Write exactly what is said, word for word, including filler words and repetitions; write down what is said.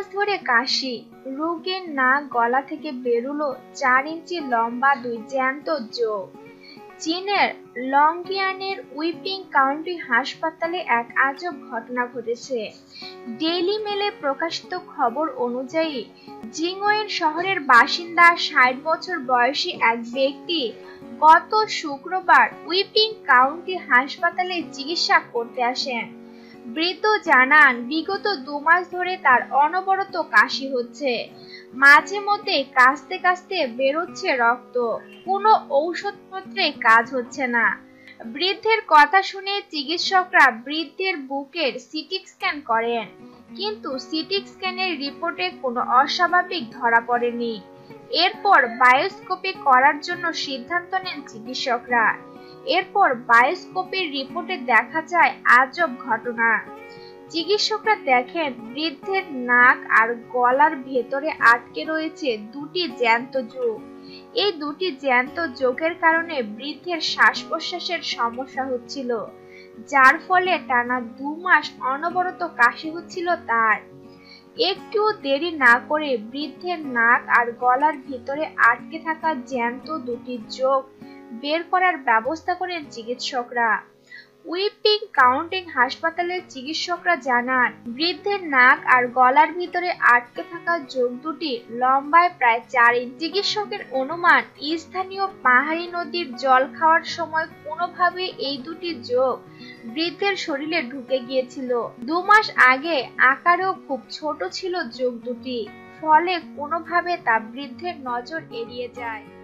ধরে কাশি, রোগীর নাক গলা থেকে বেরুলো চার ইঞ্চি লম্বা দুই জ্যান্ত জোক। চীনের লংজিয়ানের উইপিং কাউন্টি হাসপাতালে এক আজব ঘটনা ঘটেছে। ডেইলি মেলে প্রকাশিত খবর অনুযায়ী জিংওয়েন শহরের বাসিন্দা ষাট বছর বয়সী এক ব্যক্তি গত শুক্রবার উইপিং কাউন্টি হাসপাতালে চিকিৎসা করতে আসেন। বৃদ্ধ জানান, বিগত দু মাস ধরে তার অনবরত কাশি হচ্ছে, মাঝে মধ্যে কাশতে কাশতে বেরোচ্ছে রক্ত, কোনো ঔষধপত্রে কাজ হচ্ছে না। বৃদ্ধের কথা শুনে চিকিৎসকরা বৃদ্ধের বুকের সিটি স্ক্যান করেন, কিন্তু সিটি স্ক্যানের রিপোর্টে কোনো অস্বাভাবিক ধরা পড়েনি। এরপর বায়োস্কোপি করার জন্য সিদ্ধান্ত নেন চিকিৎসকরা। এরপর বায়োস্কোপির রিপোর্টে দেখা যায় আজব ঘটনা। চিকিৎসকরা দেখেন বৃদ্ধের নাক আর গলার ভেতরে আটকে রয়েছে দুটি জ্যান্ত জোক। এই দুটি জ্যান্ত জোকের কারণে বৃদ্ধের শ্বাস প্রশ্বাসের সমস্যা হচ্ছিল, যার ফলে টানা দু মাস অনবরত কাশি হচ্ছিল তার। একটুও দেরি না করে বৃদ্ধের নাক আর গলার ভিতরে আটকে থাকা জ্যান্ত দুটি জোক বের করার ব্যবস্থা করেন চিকিৎসকরা। উইপিং কাউন্টি হাসপাতালের চিকিৎসকরা জানান, বৃদ্ধের নাক আর গলার ভিতরে আটকে থাকা জোক দুটি লম্বায় প্রায় চার ইঞ্চি। চিকিৎসকের অনুমান, স্থানীয় পাহাড়ি নদীর জল খাওয়ার সময় কোনোভাবে এই দুটি জোক বৃদ্ধের শরীরে ঢুকে গিয়েছিল। দু মাস আগে আকারেও খুব ছোট ছিল জোক দুটি, ফলে কোনোভাবে তা বৃদ্ধের নজর এড়িয়ে যায়।